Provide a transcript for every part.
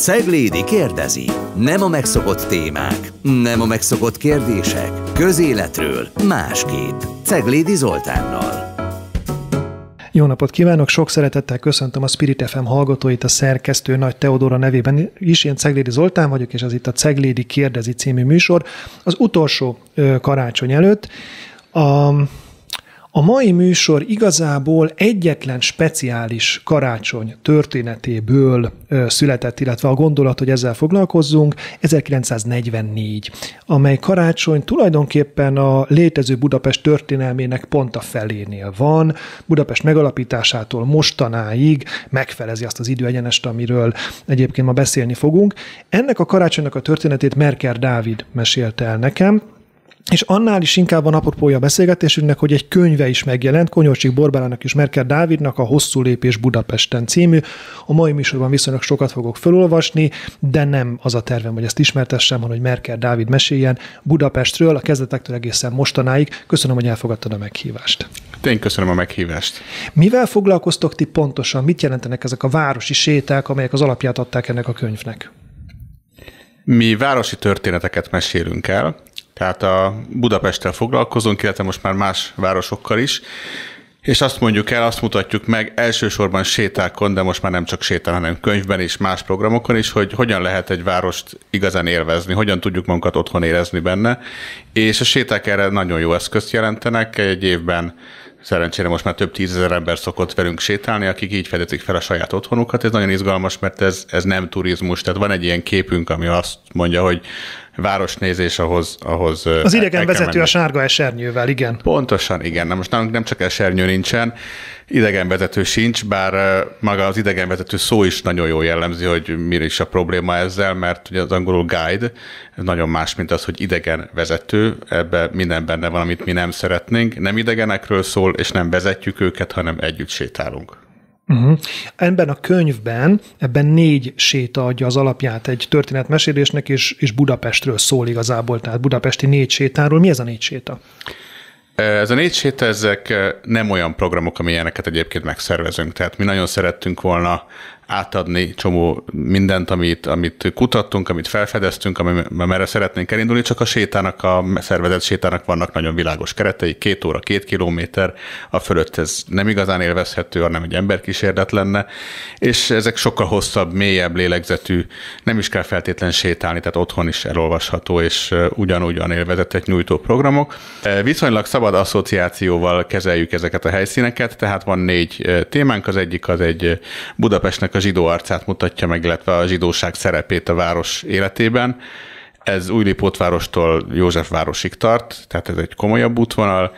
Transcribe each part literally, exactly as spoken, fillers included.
Ceglédi kérdezi. Nem a megszokott témák, nem a megszokott kérdések. Közéletről másképp. Ceglédi Zoltánnal. Jó napot kívánok! Sok szeretettel köszöntöm a Spirit ef em hallgatóit, a szerkesztő Nagy Teodóra nevében is. Én Ceglédi Zoltán vagyok, és ez itt a Ceglédi kérdezi című műsor. Az utolsó ö, karácsony előtt. A, a mai műsor igazából egyetlen speciális karácsony történetéből ö, született, illetve a gondolat, hogy ezzel foglalkozzunk, ezerkilencszáznegyvennégy, amely karácsony tulajdonképpen a létező Budapest történelmének pont a felénél van. Budapest megalapításától mostanáig megfelezi azt az időegyenest, amiről egyébként ma beszélni fogunk. Ennek a karácsonynak a történetét Merker Dávid mesélte el nekem, és annál is inkább van apropója a beszélgetésünknek, hogy egy könyve is megjelent, Konyocsik Borbálának és Merker Dávidnak, a Hosszú lépés Budapesten című. A mai műsorban viszonylag sokat fogok felolvasni, de nem az a tervem, hogy ezt ismertessem, hanem hogy Merker Dávid meséljen Budapestről, a kezdetektől egészen mostanáig. Köszönöm, hogy elfogadtad a meghívást. Én köszönöm a meghívást. Mivel foglalkoztok ti pontosan? Mit jelentenek ezek a városi séták, amelyek az alapját adták ennek a könyvnek? Mi városi történeteket mesélünk el, tehát a Budapesttel foglalkozunk, illetve most már más városokkal is, és azt mondjuk el, azt mutatjuk meg elsősorban sétákon, de most már nem csak sétán, hanem könyvben is, más programokon is, hogy hogyan lehet egy várost igazán élvezni, hogyan tudjuk magunkat otthon érezni benne, és a séták erre nagyon jó eszközt jelentenek. Egy évben szerencsére most már több tízezer ember szokott velünk sétálni, akik így fedezik fel a saját otthonukat. Ez nagyon izgalmas, mert ez, ez nem turizmus, tehát van egy ilyen képünk, ami azt mondja, hogy városnézés, ahhoz... ahhoz az idegenvezető a sárga esernyővel, igen. Pontosan, igen. Na most nálunk nem csak esernyő nincsen, idegenvezető sincs, bár maga az idegenvezető szó is nagyon jól jellemzi, hogy mi is a probléma ezzel, mert ugye az angolul guide nagyon más, mint az, hogy idegenvezető. Ebben minden benne van, amit mi nem szeretnénk. Nem idegenekről szól, és nem vezetjük őket, hanem együtt sétálunk. Uh-huh. Ebben a könyvben, ebben négy séta adja az alapját egy történetmesélésnek, és, és Budapestről szól igazából, tehát budapesti négy sétáról. Mi ez a négy séta? Ez a négy séta, ezek nem olyan programok, amilyeneket egyébként megszervezünk. Tehát mi nagyon szerettünk volna átadni csomó mindent, amit, amit kutattunk, amit felfedeztünk, amerre szeretnénk elindulni, csak a sétának, a szervezett sétának vannak nagyon világos keretei, két óra, két kilométer, a fölött ez nem igazán élvezhető, hanem egy emberkísérlet lenne, és ezek sokkal hosszabb, mélyebb lélegzetű, nem is kell feltétlen sétálni, tehát otthon is elolvasható, és ugyanúgyan élvezetet nyújtó programok. Viszonylag szabad asszociációval kezeljük ezeket a helyszíneket, tehát van négy témánk, az egyik az egy Budapestnek a zsidó arcát mutatja meg, illetve a zsidóság szerepét a város életében. Ez Újlipótvárostól Józsefvárosig tart, tehát ez egy komolyabb útvonal.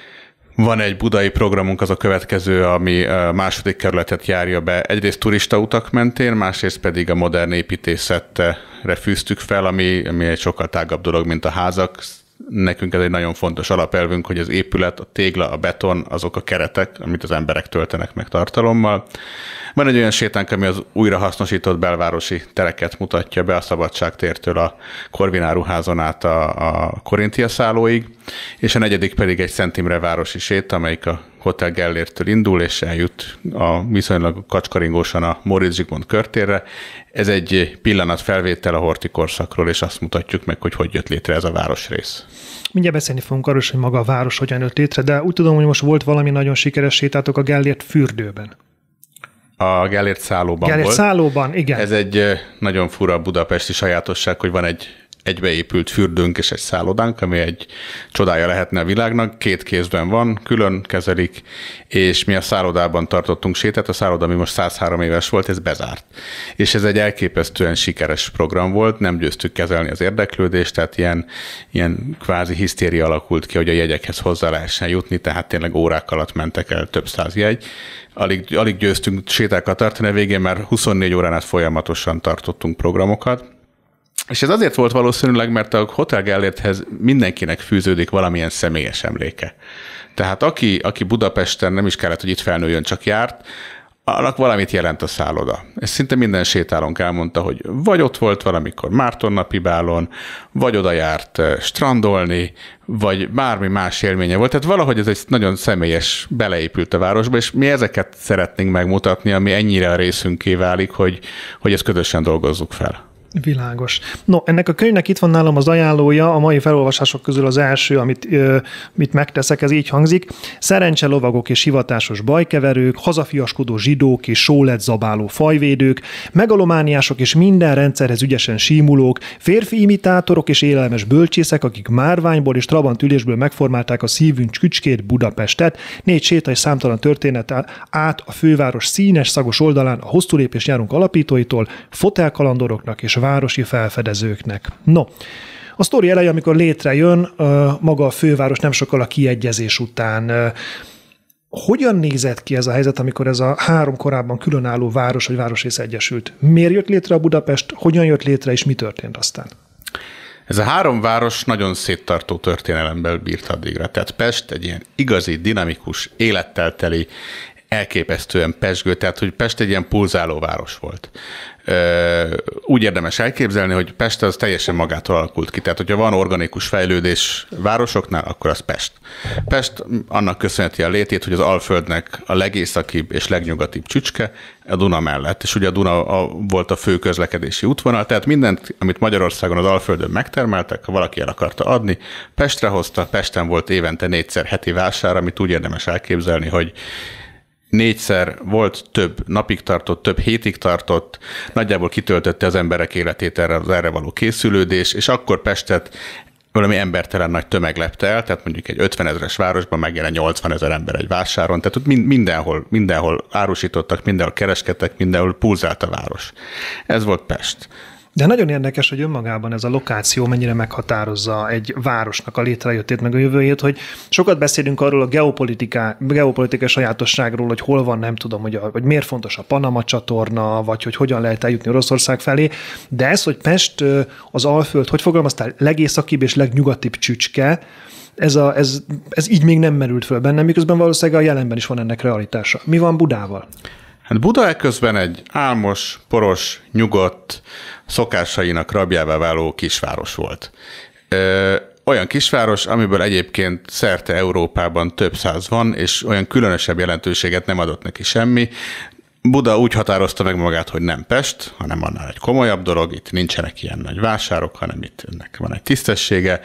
Van egy budai programunk, az a következő, ami a második kerületet járja be, egyrészt turistautak mentén, másrészt pedig a modern építészetre fűztük fel, ami, ami egy sokkal tágabb dolog, mint a házak. Nekünk ez egy nagyon fontos alapelvünk, hogy az épület, a tégla, a beton, azok a keretek, amit az emberek töltenek meg tartalommal. Van egy olyan sétánk, ami az újrahasznosított belvárosi tereket mutatja be, a Szabadságtértől a Korvináruházon át a, a Korintia szállóig, és a negyedik pedig egy Szent Imre városi séta, amelyik a Hotel Gellérttől indul, és eljut a viszonylag kacskaringósan a Móricz Zsigmond körtérre. Ez egy pillanatfelvétel a horthy korszakról, és azt mutatjuk meg, hogy hogy jött létre ez a városrész. Mindjárt beszélni fogunk arról, hogy maga a város hogyan jött létre, de úgy tudom, hogy most volt valami nagyon sikeres sétátok a Gellért fürdőben. A Gellért szállóban Gellért volt. szállóban, igen. Ez egy nagyon fura budapesti sajátosság, hogy van egy egybeépült fürdőnk és egy szállodánk, ami egy csodája lehetne a világnak. Két kézben van, külön kezelik, és mi a szállodában tartottunk sétát. A szálloda, ami most százhárom éves volt, ez bezárt. És ez egy elképesztően sikeres program volt, nem győztük kezelni az érdeklődést, tehát ilyen, ilyen kvázi hisztéria alakult ki, hogy a jegyekhez hozzá lehessen jutni, tehát tényleg órák alatt mentek el több száz jegy. Alig, alig győztünk sétákat tartani, a végén már huszonnégy órán át folyamatosan tartottunk programokat. És ez azért volt valószínűleg, mert a Hotel Gellérthez mindenkinek fűződik valamilyen személyes emléke. Tehát aki, aki Budapesten nem is kellett, hogy itt felnőjön, csak járt, annak valamit jelent a szálloda. És szinte minden sétálónk elmondta, hogy vagy ott volt valamikor Márton napi bálon, vagy oda járt strandolni, vagy bármi más élménye volt. Tehát valahogy ez egy nagyon személyes, beleépült a városba, és mi ezeket szeretnénk megmutatni, ami ennyire a részünké válik, hogy, hogy ezt közösen dolgozzuk fel. Világos. No, ennek a könyvnek itt van nálam az ajánlója, a mai felolvasások közül az első, amit ö, mit megteszek, ez így hangzik. Szerencse lovagok és hivatásos bajkeverők, hazafiaskodó zsidók és sólet zabáló fajvédők, megalomániások és minden rendszerhez ügyesen símulók, férfi imitátorok és élelmes bölcsészek, akik márványból és trabant ülésből megformálták a szívünk csücskét, Budapestet. Négy séta és számtalan történet át a főváros színes, szagos oldalán a Hosszú lépés járunk alapítóitól, fotelkalandoroknak és városi felfedezőknek. No, a sztori eleje, amikor létrejön maga a főváros nem sokkal a kiegyezés után. Hogyan nézett ki ez a helyzet, amikor ez a három korábban különálló város vagy városrész egyesült? Miért jött létre a Budapest, hogyan jött létre, és mi történt aztán? Ez a három város nagyon széttartó történelemből bírt addigra. Tehát Pest egy ilyen igazi, dinamikus, élettel teli, elképesztően pezsgő, tehát hogy Pest egy ilyen pulzáló város volt. Úgy érdemes elképzelni, hogy Pest az teljesen magától alakult ki. Tehát, hogyha van organikus fejlődés városoknál, akkor az Pest. Pest annak köszönheti a létét, hogy az Alföldnek a legészakibb és legnyugatibb csücske a Duna mellett. És ugye a Duna a, volt a fő közlekedési útvonal, tehát mindent, amit Magyarországon az Alföldön megtermeltek, ha valaki el akarta adni, Pestre hozta. Pesten volt évente négyszer heti vásár, amit úgy érdemes elképzelni, hogy négyszer volt, több napig tartott, több hétig tartott, nagyjából kitöltötte az emberek életét erre, az erre való készülődés, és akkor Pestet valami embertelen nagy tömeg lepte el, tehát mondjuk egy ötvenezres városban megjelen nyolcvanezer ember egy vásáron, tehát ott mindenhol, mindenhol árusítottak, mindenhol kereskedtek, mindenhol pulzált a város. Ez volt Pest. De nagyon érdekes, hogy önmagában ez a lokáció mennyire meghatározza egy városnak a létrejöttét, meg a jövőjét, hogy sokat beszélünk arról a geopolitikai geopolitikai sajátosságról, hogy hol van, nem tudom, hogy, a, hogy miért fontos a Panama csatorna, vagy hogy hogyan lehet eljutni Oroszország felé, de ez, hogy Pest az Alföld, hogy fogalmaztál, legészakibb és legnyugatibb csücske, ez, a, ez, ez így még nem merült föl bennem, miközben valószínűleg a jelenben is van ennek realitása. Mi van Budával? Hát Buda ekközben egy álmos, poros, nyugodt, szokásainak rabjává váló kisváros volt. Ö, olyan kisváros, amiből egyébként szerte Európában több száz van, és olyan különösebb jelentőséget nem adott neki semmi. Buda úgy határozta meg magát, hogy nem Pest, hanem annál egy komolyabb dolog, itt nincsenek ilyen nagy vásárok, hanem itt ennek van egy tisztessége.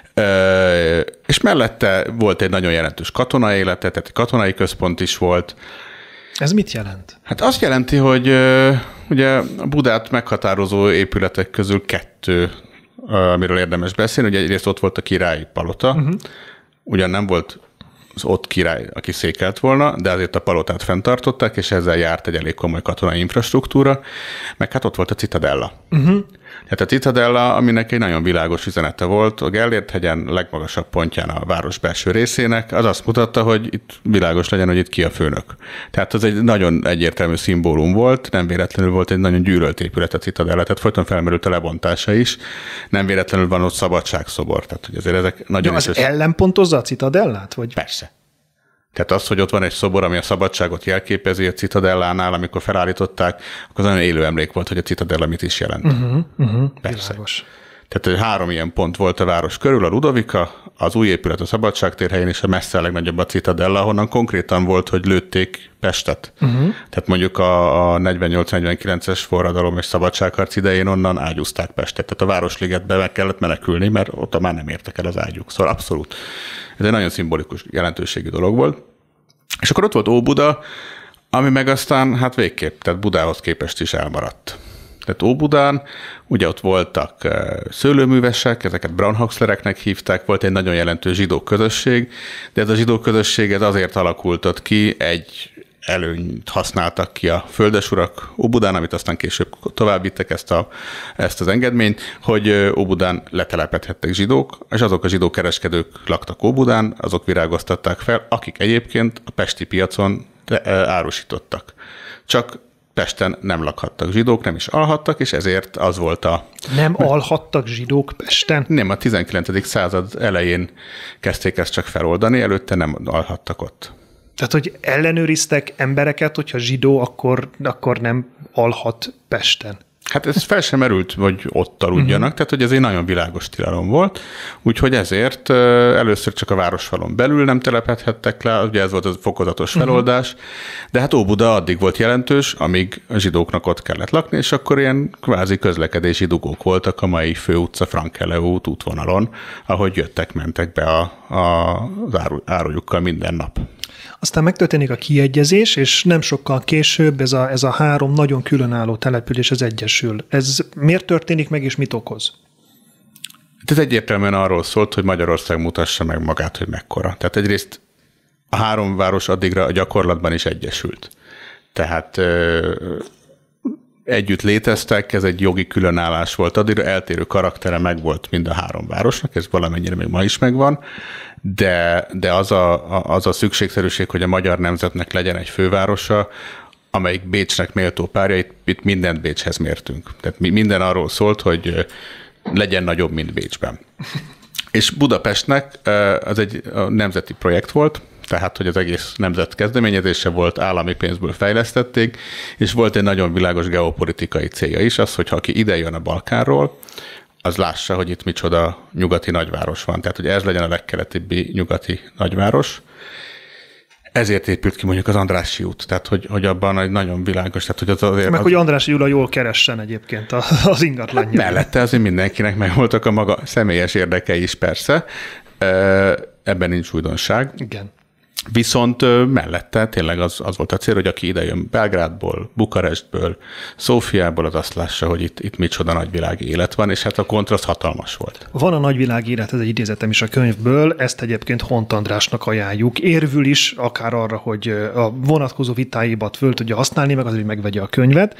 Ö, és mellette volt egy nagyon jelentős katonai élete, tehát egy katonai központ is volt. Ez mit jelent? Hát azt jelenti, hogy uh, ugye a Budát meghatározó épületek közül kettő, uh, amiről érdemes beszélni. Ugye egyrészt ott volt a királyi palota, uh-huh. Ugyan nem volt az ott király, aki székelt volna, de azért a palotát fenntartották, és ezzel járt egy elég komoly katonai infrastruktúra, meg hát ott volt a Citadella. Uh-huh. Tehát a Citadella, aminek egy nagyon világos üzenete volt, a Gellért-hegyen legmagasabb pontján a város belső részének, az azt mutatta, hogy itt világos legyen, hogy itt ki a főnök. Tehát az egy nagyon egyértelmű szimbólum volt, nem véletlenül volt egy nagyon gyűlölt épület a Citadella, tehát folyton felmerült a lebontása is, nem véletlenül van ott szabadságszobor, tehát hogy azért ezek nagyon... Ja, az is ellenpontozza a Citadellát? Vagy? Persze. Tehát az, hogy ott van egy szobor, ami a szabadságot jelképezi a Citadellánál, amikor felállították, akkor az nagyon élő emlék volt, hogy a Citadella mit is jelent. Uh-huh, uh-huh, Persze. Világos. Tehát három ilyen pont volt a város körül, a Ludovika, az új épület a Szabadságtér helyén, és a messze a legnagyobb a Citadella, ahonnan konkrétan volt, hogy lőtték Pestet. Uh-huh. Tehát mondjuk a, a negyvennyolc negyvenkilences forradalom és szabadságharc idején onnan ágyúzták Pestet. Tehát a Városligetbe meg kellett menekülni, mert ott már nem értek el az ágyúk. Szóval abszolút. Ez egy nagyon szimbolikus jelentőségű dolog volt. És akkor ott volt Óbuda, ami meg aztán hát végképp, tehát Budához képest is elmaradt. Tehát Óbudán ugye ott voltak szőlőművesek, ezeket Braunhaxlereknek hívták, volt egy nagyon jelentős zsidó közösség, de ez a zsidó közösség ez azért alakult ott ki, egy előnyt használtak ki a földesurak Óbudán, amit aztán később továbbvittek ezt, a, ezt az engedményt, hogy Óbudán letelepedhettek zsidók, és azok a zsidó kereskedők laktak Óbudán, azok virágoztatták fel, akik egyébként a pesti piacon árusítottak. Csak Pesten nem lakhattak zsidók, nem is alhattak, és ezért az volt a... Nem alhattak zsidók Pesten? Nem, a tizenkilencedik század elején kezdték ezt csak feloldani, előtte nem alhattak ott. Tehát, hogy ellenőriztek embereket, hogyha zsidó, akkor, akkor nem alhat Pesten. Hát ez fel sem merült, hogy ott aludjanak, uh-huh. tehát hogy ez egy nagyon világos tilalom volt, úgyhogy ezért először csak a városfalon belül nem telepedhettek le, ugye ez volt a fokozatos feloldás, uh-huh. de hát Óbuda addig volt jelentős, amíg a zsidóknak ott kellett lakni, és akkor ilyen kvázi közlekedési dugók voltak a mai főutca Frankele út útvonalon, ahogy jöttek-mentek be a, a, az áru, árujukkal minden nap. Aztán megtörténik a kiegyezés, és nem sokkal később ez a, ez a három nagyon különálló település az egyesül. Ez miért történik meg, és mit okoz? Ez egyértelműen arról szólt, hogy Magyarország mutassa meg magát, hogy mekkora. Tehát egyrészt a három város addigra a gyakorlatban is egyesült. Tehát ö, együtt léteztek, ez egy jogi különállás volt. Addigra eltérő karaktere megvolt mind a három városnak, ez valamennyire még ma is megvan, de, de az, a, az a szükségszerűség, hogy a magyar nemzetnek legyen egy fővárosa, amelyik Bécsnek méltó párja, itt, itt mindent Bécshez mértünk. Tehát minden arról szólt, hogy legyen nagyobb, mint Bécsben. És Budapestnek az egy nemzeti projekt volt, tehát, hogy az egész nemzet kezdeményezése volt, állami pénzből fejlesztették, és volt egy nagyon világos geopolitikai célja is, az, hogy ha aki ide jön a Balkánról, az lássa, hogy itt micsoda nyugati nagyváros van. Tehát, hogy ez legyen a legkeletibbi nyugati nagyváros. Ezért épült ki mondjuk az Andrássy út, tehát, hogy, hogy abban egy nagyon világos. Tehát, hogy az azért, Meg, az... hogy Andrássy Gyula jól keressen egyébként az ingatlanja. Hát mellette azért mindenkinek megvoltak a maga személyes érdekei is, persze. Ebben nincs újdonság. Igen. Viszont mellette tényleg az, az volt a cél, hogy aki ide jön Belgrádból, Bukarestből, Szófiából, az azt lássa, hogy itt, itt micsoda nagyvilági élet van, és hát a kontraszt hatalmas volt. Van a nagyvilági élet, ez egy idézetem is a könyvből, ezt egyébként Hont Andrásnak ajánljuk. Érvül is, akár arra, hogy a vonatkozó vitáibat föl tudja használni, meg azért, hogy megvegye a könyvet.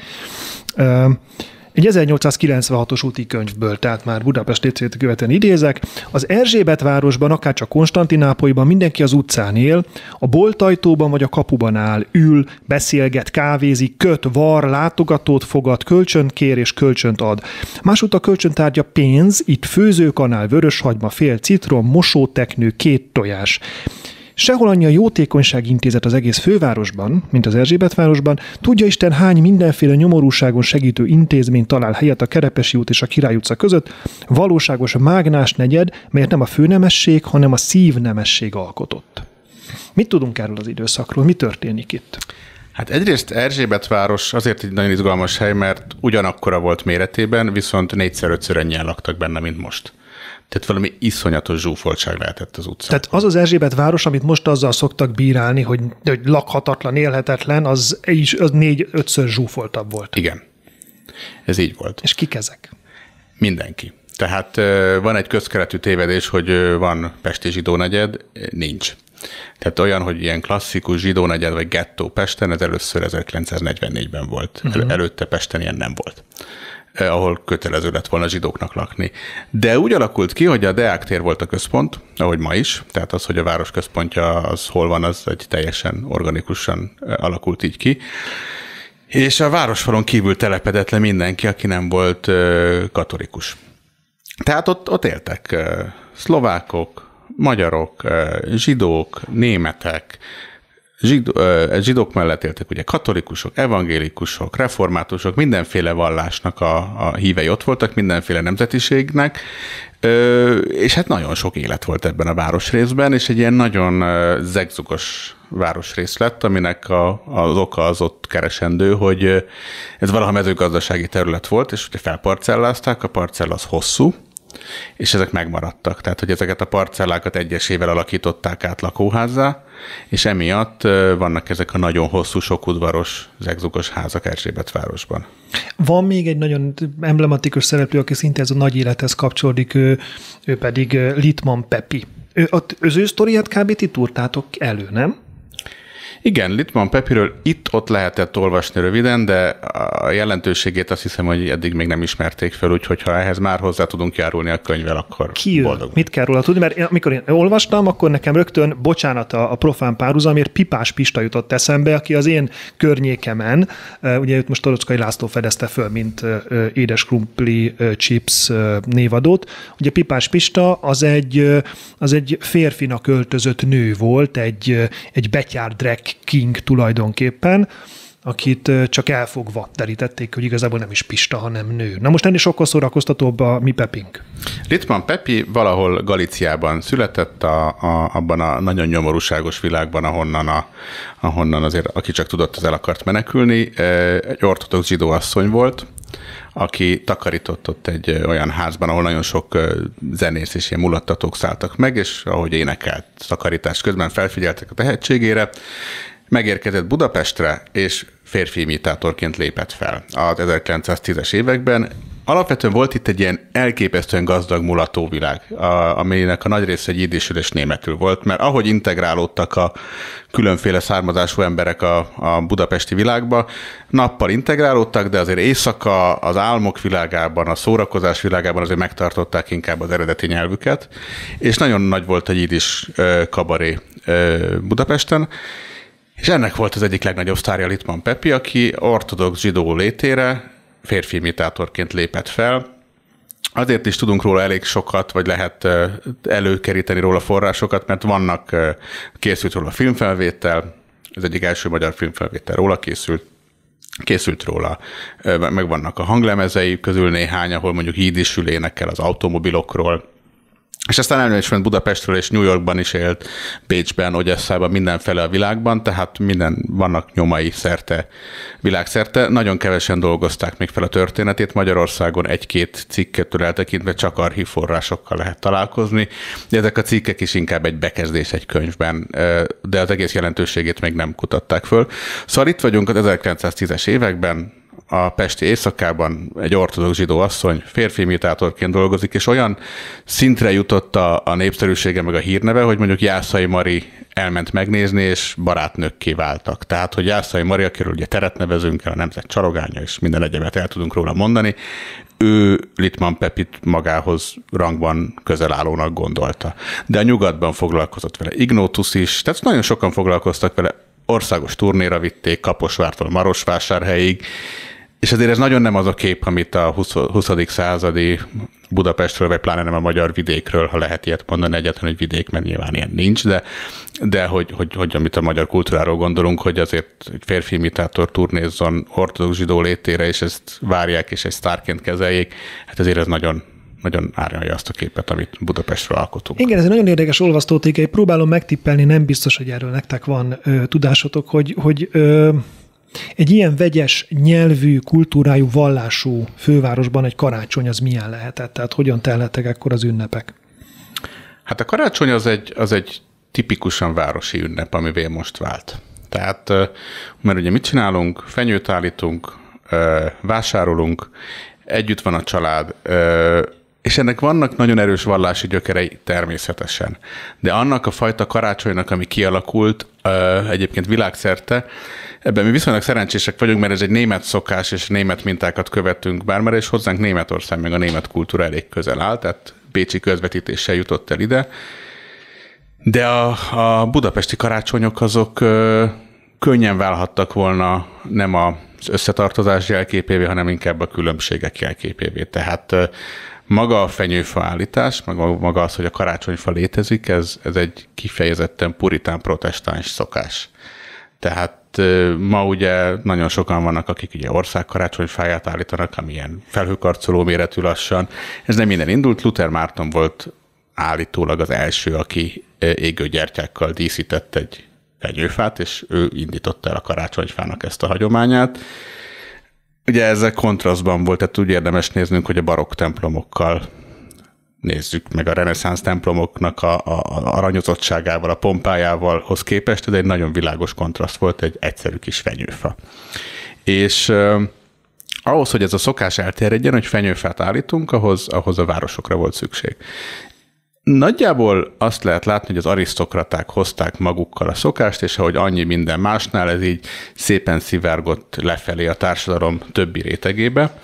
Egy ezernyolcszázkilencvenhatos úti könyvből, tehát már Budapest létrejöttét követően idézek. Az Erzsébetvárosban, akárcsak Konstantinápolyban mindenki az utcán él, a boltajtóban vagy a kapuban áll, ül, beszélget, kávézik, köt, var, látogatót fogad, kölcsönt kér és kölcsönt ad. Másút a kölcsöntárgya pénz, itt főzőkanál, vöröshagyma, fél citrom, mosóteknő, két tojás. Sehol annyi a jótékonyság intézet az egész fővárosban, mint az Erzsébetvárosban, tudja Isten hány mindenféle nyomorúságon segítő intézmény talál helyet a Kerepesi út és a Király utca között, valóságos mágnás negyed, melyet nem a főnemesség, hanem a szívnemesség alkotott. Mit tudunk erről az időszakról? Mi történik itt? Hát egyrészt Erzsébetváros azért egy nagyon izgalmas hely, mert ugyanakkora volt méretében, viszont négyszer-ötször ennyien laktak benne, mint most. Tehát valami iszonyatos zsúfoltság lehetett az utcán. Tehát az az Erzsébetváros, amit most azzal szoktak bírálni, hogy, hogy lakhatatlan, élhetetlen, az, az négy-ötször zsúfoltabb volt. Igen. Ez így volt. És kik ezek? Mindenki. Tehát van egy közkeletű tévedés, hogy van pesti zsidónegyed, nincs. Tehát olyan, hogy ilyen klasszikus zsidónegyed vagy gettó Pesten, ez először ezerkilencszáznegyvennégyben volt. Uh-huh. El, előtte Pesten ilyen nem volt, ahol kötelező lett volna zsidóknak lakni. De úgy alakult ki, hogy a Deák tér volt a központ, ahogy ma is, tehát az, hogy a város központja az hol van, az egy teljesen organikusan alakult így ki. És a városfalon kívül telepedett le mindenki, aki nem volt katolikus. Tehát ott, ott éltek szlovákok, magyarok, zsidók, németek, Zsidó, zsidók mellett éltek ugye katolikusok, evangélikusok, reformátusok, mindenféle vallásnak a, a hívei ott voltak, mindenféle nemzetiségnek, és hát nagyon sok élet volt ebben a városrészben, és egy ilyen nagyon zegzugos városrész lett, aminek a, az oka az ott keresendő, hogy ez valaha mezőgazdasági terület volt, és ugye felparcellázták, a parcella az hosszú, és ezek megmaradtak. Tehát, hogy ezeket a parcellákat egyesével alakították át lakóházzá, és emiatt vannak ezek a nagyon hosszú, sokudvaros, zegzugos házak Erzsébetvárosban. Van még egy nagyon emblematikus szereplő, aki szinte ez a nagy élethez kapcsolódik, ő, ő pedig Littmann Pepi. Ő, az ő sztoriát kb. Ti túrtátok elő, nem? Igen, Littmann Pepiről itt-ott lehetett olvasni röviden, de a jelentőségét azt hiszem, hogy eddig még nem ismerték fel, úgyhogy ha ehhez már hozzá tudunk járulni a könyvvel, akkor Ki boldog. Mit kell róla tudni? Mert én, amikor én olvastam, akkor nekem rögtön, bocsánat a, a profán párhuzamért, Pipás Pista jutott eszembe, aki az én környékemen, ugye őt most Torockai László fedezte föl, mint édes krumpli chips névadót. Ugye Pipás Pista az egy, az egy férfinak öltözött nő volt, egy, egy betyár drag king tulajdonképpen, akit csak elfogva derítették, hogy igazából nem is Pista, hanem nő. Na most ennél sokkal szórakoztatóbb a mi Pepink. Littmann Pepi valahol Galíciában született, a, a, abban a nagyon nyomorúságos világban, ahonnan, a, ahonnan azért, aki csak tudott, az el akart menekülni. Egy ortodox zsidó asszony volt, aki takarított ott egy olyan házban, ahol nagyon sok zenész és ilyen mulattatók szálltak meg, és ahogy énekelt takarítás közben felfigyeltek a tehetségére, megérkezett Budapestre, és férfi imitátorként lépett fel az ezerkilencszáztízes években. Alapvetően volt itt egy ilyen elképesztően gazdag mulatóvilág, aminek a nagy része egy jiddisül és németül volt, mert ahogy integrálódtak a különféle származású emberek a, a budapesti világba, nappal integrálódtak, de azért éjszaka az álmok világában, a szórakozás világában azért megtartották inkább az eredeti nyelvüket, és nagyon nagy volt a jiddis kabaré Budapesten. És ennek volt az egyik legnagyobb sztárja Littmann Pepi, aki ortodox zsidó létére férfi imitátorként lépett fel. Azért is tudunk róla elég sokat, vagy lehet előkeríteni róla forrásokat, mert vannak, készült róla filmfelvétel, ez egyik első magyar filmfelvétel róla készült, készült róla, meg vannak a hanglemezei közül néhány, ahol mondjuk jiddisül énekel az automobilokról, és aztán elmegy ment Budapestről, és New Yorkban is élt, Bécsben, Ogyesszában, mindenfele a világban, tehát minden, vannak nyomai szerte, világszerte. Nagyon kevesen dolgozták még fel a történetét. Magyarországon egy-két cikkettől eltekintve csak archívforrásokkal lehet találkozni, de ezek a cikkek is inkább egy bekezdés egy könyvben, de az egész jelentőségét még nem kutatták föl. Szóval itt vagyunk az ezerkilencszáztízes években, a pesti éjszakában egy ortodox zsidó asszony férfi imitátorként dolgozik, és olyan szintre jutott a, a népszerűsége meg a hírneve, hogy mondjuk Jászai Mari elment megnézni, és barátnőkké váltak. Tehát, hogy Jászai Mari, akiről ugye teret nevezünk el, a nemzet csarogánya, és minden egyebet el tudunk róla mondani, ő Littmann Pepit magához rangban közelállónak gondolta. De a nyugatban foglalkozott vele Ignótusz is, tehát nagyon sokan foglalkoztak vele, országos turnéra vitték, Kaposvártól Marosvásárhelyig, és azért ez nagyon nem az a kép, amit a huszadik századi Budapestről, vagy pláne nem a magyar vidékről, ha lehet ilyet mondani egyetlen, hogy vidék, mert nyilván ilyen nincs, de, de hogy, hogy, hogy amit a magyar kultúráról gondolunk, hogy azért egy férfi imitátor turnézzon ortodox zsidó létére, és ezt várják, és egy sztárként kezeljék, hát azért ez nagyon nagyon árnyalja azt a képet, amit Budapestről alkotunk. Igen, ez egy nagyon érdekes olvasztótéke, próbálom megtippelni, nem biztos, hogy erről nektek van ö, tudásotok, hogy, hogy ö, egy ilyen vegyes nyelvű, kultúrájú, vallású fővárosban egy karácsony az milyen lehetett? Tehát hogyan telhettek ekkor az ünnepek? Hát a karácsony az egy, az egy tipikusan városi ünnep, amivé most vált. Tehát, mert ugye mit csinálunk? Fenyőt állítunk, vásárolunk, együtt van a család, és ennek vannak nagyon erős vallási gyökerei természetesen. De annak a fajta karácsonynak, ami kialakult egyébként világszerte, ebben mi viszonylag szerencsések vagyunk, mert ez egy német szokás, és német mintákat követünk bármere, és hozzánk Németország, meg a német kultúra elég közel áll, tehát bécsi közvetítéssel jutott el ide. De a, a budapesti karácsonyok azok ö, könnyen válhattak volna nem az összetartozás jelképévé, hanem inkább a különbségek jelképévé. Tehát ö, maga a fenyőfa állítás, maga, maga az, hogy a karácsonyfa létezik, ez, ez egy kifejezetten puritán protestáns szokás. Tehát ma ugye nagyon sokan vannak, akik ugye országkarácsonyfáját állítanak, amilyen felhőkarcoló méretű lassan. Ez nem minden indult. Luther Márton volt állítólag az első, aki égőgyertyákkal díszített egy fenyőfát, és ő indította el a karácsonyfának ezt a hagyományát. Ugye ezzel kontrasztban volt, tehát úgy érdemes néznünk, hogy a barokk templomokkal nézzük meg a reneszánsz templomoknak a, a, a aranyozottságával, a pompájával hoz képest, ez egy nagyon világos kontraszt volt, egy egyszerű kis fenyőfa. És eh, ahhoz, hogy ez a szokás elterjedjen, hogy fenyőfát állítunk, ahhoz, ahhoz a városokra volt szükség. Nagyjából azt lehet látni, hogy az arisztokraták hozták magukkal a szokást, és ahogy annyi minden másnál, ez így szépen szivárgott lefelé a társadalom többi rétegébe.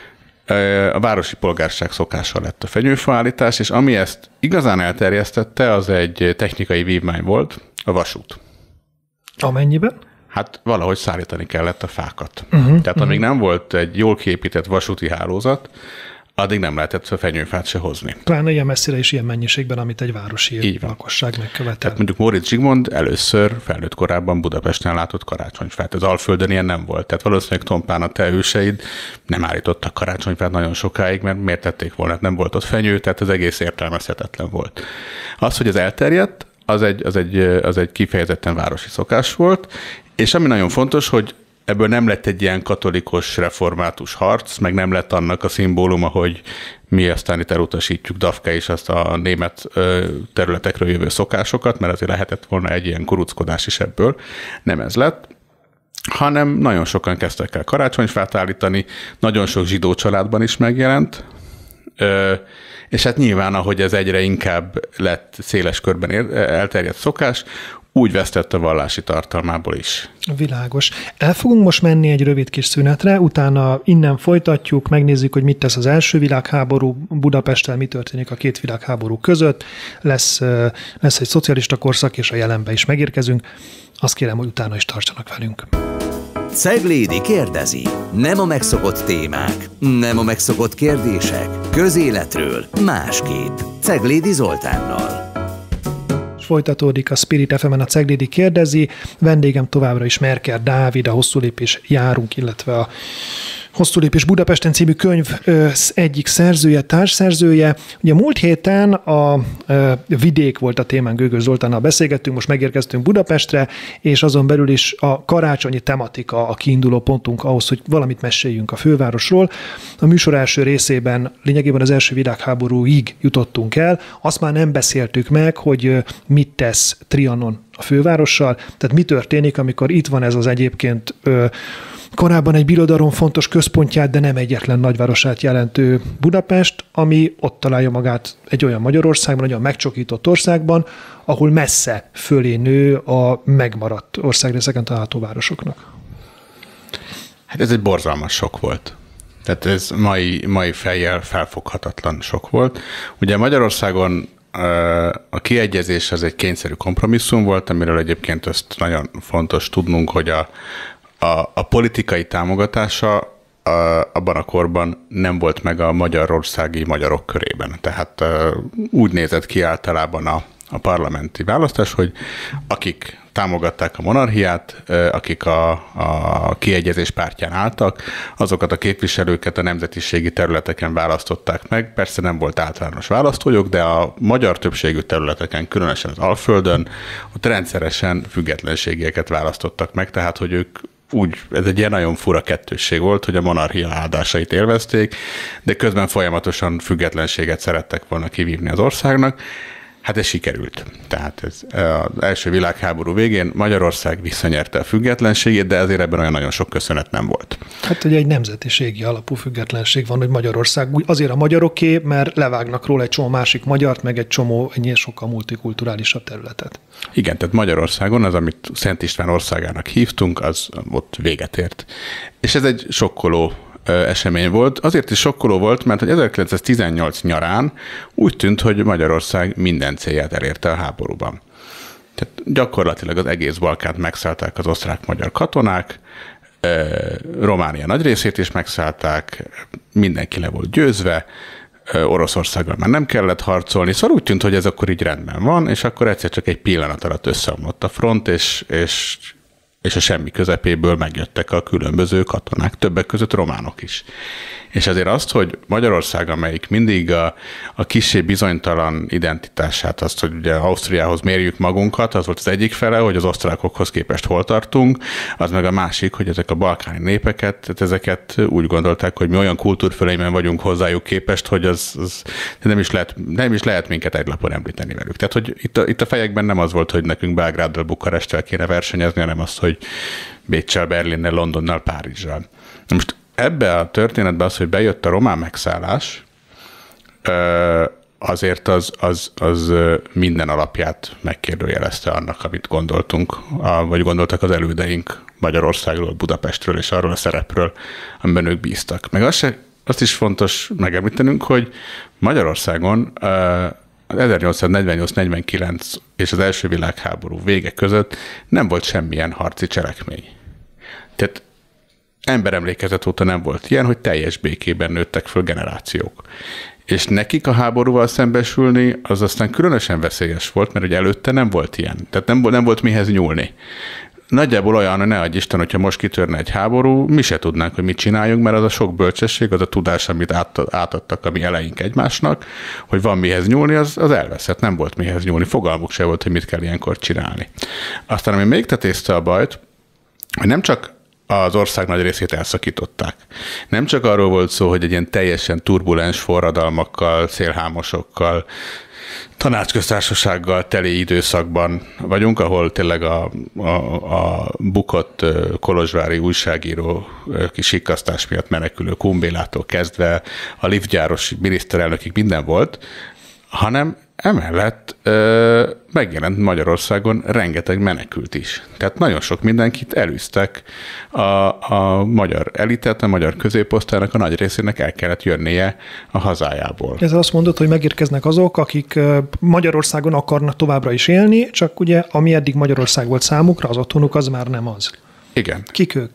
A városi polgárság szokása lett a fenyőfaállítás, és ami ezt igazán elterjesztette, az egy technikai vívmány volt, a vasút. Amennyiben? Hát valahogy szállítani kellett a fákat. Uh-huh, Tehát uh-huh. amíg nem volt egy jól kiépített vasúti hálózat, addig nem lehetett a fenyőfát se hozni. Pláne ilyen messzire is ilyen mennyiségben, amit egy városi lakosság megkövetel. Tehát mondjuk Móricz Zsigmond először felnőtt korában Budapesten látott karácsonyfát. Az Alföldön ilyen nem volt. Tehát valószínűleg Tompán a te őseid nem állítottak karácsonyfát nagyon sokáig, mert miért tették volna? Nem volt ott fenyő, tehát az egész értelmezhetetlen volt. Az, hogy ez elterjedt, az egy, az egy, az egy kifejezetten városi szokás volt, és ami nagyon fontos, hogy ebből nem lett egy ilyen katolikus, református harc, meg nem lett annak a szimbóluma, hogy mi aztán itt elutasítjuk Dafke is azt a német területekről jövő szokásokat, mert azért lehetett volna egy ilyen kuruckodás is ebből. Nem ez lett, hanem nagyon sokan kezdtek el karácsonyfát állítani, nagyon sok zsidó családban is megjelent, és hát nyilván, ahogy ez egyre inkább lett széles körben elterjedt szokás, úgy vesztett a vallási tartalmából is. Világos. El fogunk most menni egy rövid kis szünetre, utána innen folytatjuk, megnézzük, hogy mit tesz az első világháború Budapesttel, mi történik a két világháború között. Lesz, lesz egy szocialista korszak, és a jelenbe is megérkezünk. Azt kérem, hogy utána is tartsanak velünk. Ceglédi kérdezi. Nem a megszokott témák, nem a megszokott kérdések. Közéletről másképp. Ceglédi Zoltánnal. Folytatódik a Spirit ef emen a Ceglédi kérdezi. Vendégem továbbra is Merker Dávid, a Hosszú lépés járunk, illetve a Hosszú lépés Budapesten című könyv egyik szerzője, társszerzője. Ugye múlt héten a vidék volt a témán, Gőgös Zoltánnal beszélgettünk, most megérkeztünk Budapestre, és azon belül is a karácsonyi tematika a kiinduló pontunk ahhoz, hogy valamit meséljünk a fővárosról. A műsor első részében lényegében az első világháborúig jutottunk el, azt már nem beszéltük meg, hogy mit tesz Trianon a fővárossal, tehát mi történik, amikor itt van ez az egyébként korábban egy birodalom fontos központját, de nem egyetlen nagyvárosát jelentő Budapest, ami ott találja magát egy olyan Magyarországban, egy olyan megcsokított országban, ahol messze fölé nő a megmaradt országrészeken található városoknak. Hát ez egy borzalmas sok volt. Tehát ez mai, mai fejjel felfoghatatlan sok volt. Ugye Magyarországon a kiegyezés az egy kényszerű kompromisszum volt, amiről egyébként ezt nagyon fontos tudnunk, hogy a A, a politikai támogatása a, abban a korban nem volt meg a magyarországi magyarok körében. Tehát a, úgy nézett ki általában a, a parlamenti választás, hogy akik támogatták a monarchiát, akik a, a kiegyezés pártján álltak, azokat a képviselőket a nemzetiségi területeken választották meg. Persze nem volt általános választójog, de a magyar többségű területeken, különösen az Alföldön, ott rendszeresen függetlenségieket választottak meg, tehát hogy ők úgy, ez egy ilyen nagyon fura kettősség volt, hogy a monarchia áldásait élvezték, de közben folyamatosan függetlenséget szerettek volna kivívni az országnak. Hát ez sikerült. Tehát ez az első világháború végén Magyarország visszanyerte a függetlenségét, de azért ebben olyan nagyon sok köszönet nem volt. Hát ugye egy nemzetiségi alapú függetlenség van, hogy Magyarország úgy azért a magyaroké, mert levágnak róla egy csomó másik magyart, meg egy csomó ennyien sokkal multikulturálisabb területet. Igen, tehát Magyarországon az, amit Szent István országának hívtunk, az ott véget ért. És ez egy sokkoló esemény volt. Azért is sokkoló volt, mert hogy ezerkilencszáztizennyolc nyarán úgy tűnt, hogy Magyarország minden célját elérte a háborúban. Tehát gyakorlatilag az egész Balkánt megszállták az osztrák-magyar katonák, Románia nagy részét is megszállták, mindenki le volt győzve, Oroszországgal már nem kellett harcolni, szóval úgy tűnt, hogy ez akkor így rendben van, és akkor egyszer csak egy pillanat alatt összeomlott a front, és, és és a semmi közepéből megjöttek a különböző katonák, többek között románok is. És azért azt, hogy Magyarország, amelyik mindig a, a kissé bizonytalan identitását, azt, hogy ugye Ausztriához mérjük magunkat, az volt az egyik fele, hogy az osztrákokhoz képest hol tartunk, az meg a másik, hogy ezek a balkáni népeket, ezeket úgy gondolták, hogy mi olyan kultúrfölényben vagyunk hozzájuk képest, hogy az, az nem, is lehet, nem is lehet minket egy lapon említeni velük. Tehát, hogy itt a, itt a fejekben nem az volt, hogy nekünk Belgráddal, Bukaresttel kéne versenyezni, hanem az, hogy Béccsel, Berlinnel, Londonnal, Párizsal. Most ebbe a történetben az, hogy bejött a román megszállás, azért az, az, az minden alapját megkérdőjelezte annak, amit gondoltunk, vagy gondoltak az elődeink Magyarországról, Budapestről és arról a szerepről, amiben ők bíztak. Meg azt, se, azt is fontos megemlítenünk, hogy Magyarországon ezernyolcszáznegyvennyolc negyvenkilenc és az első világháború vége között nem volt semmilyen harci cselekmény. Tehát emberemlékezet óta nem volt ilyen, hogy teljes békében nőttek föl generációk. És nekik a háborúval szembesülni, az aztán különösen veszélyes volt, mert ugye előtte nem volt ilyen. Tehát nem, nem volt mihez nyúlni. Nagyjából olyan, hogy ne adj Isten, hogyha most kitörne egy háború, mi se tudnánk, hogy mit csináljunk, mert az a sok bölcsesség, az a tudás, amit át, átadtak a mi eleink egymásnak, hogy van mihez nyúlni, az, az elveszett, nem volt mihez nyúlni. Fogalmuk se volt, hogy mit kell ilyenkor csinálni. Aztán, ami még tetézte a bajt, hogy nem csak az ország nagy részét elszakították. Nem csak arról volt szó, hogy egy ilyen teljesen turbulens forradalmakkal, szélhámosokkal, tanácsköztársasággal teli időszakban vagyunk, ahol tényleg a, a, a bukott kolozsvári újságíró kisikkasztás miatt menekülő Kumbélától kezdve a liftgyáros miniszterelnökig minden volt, hanem emellett ö, megjelent Magyarországon rengeteg menekült is. Tehát nagyon sok mindenkit elűztek, a, a magyar elitet, a magyar középosztálynak a nagy részének el kellett jönnie a hazájából. Ez azt mondod, hogy megérkeznek azok, akik Magyarországon akarnak továbbra is élni, csak ugye ami eddig Magyarország volt számukra, az otthonuk, az már nem az. Igen. Kik ők?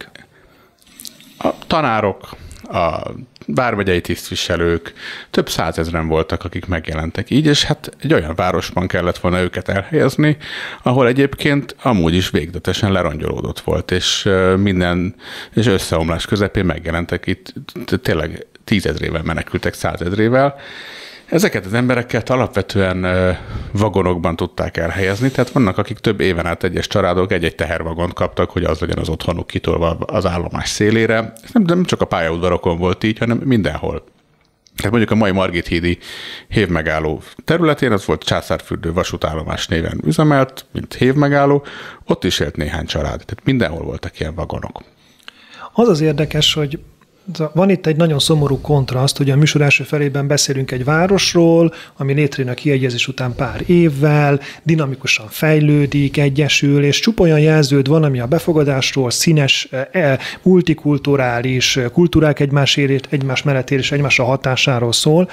A tanárok, a vármegyei tisztviselők, több százezren voltak, akik megjelentek így, és hát egy olyan városban kellett volna őket elhelyezni, ahol egyébként amúgy is végletesen lerongyolódott volt, és minden, és összeomlás közepén megjelentek itt, tényleg tízezrével menekültek százezrével. Ezeket az embereket alapvetően vagonokban tudták elhelyezni, tehát vannak, akik több éven át egyes családok egy-egy tehervagont kaptak, hogy az legyen az otthonuk kitolva az állomás szélére. Ez nem, nem csak a pályaudvarokon volt így, hanem mindenhol. Tehát mondjuk a mai Margit-hídi hévmegálló területén, az volt Császárfürdő vasútállomás néven üzemelt, mint hévmegálló, ott is élt néhány család. Tehát mindenhol voltak ilyen vagonok. Az az érdekes, hogy van itt egy nagyon szomorú kontraszt, hogy a műsor első felében beszélünk egy városról, ami létrejön a kiegyezés után pár évvel, dinamikusan fejlődik, egyesül, és csupa olyan jelződ van, ami a befogadásról, színes, multikulturális, kultúrák egymás, érét, egymás mellett ér és egymásra hatásáról szól.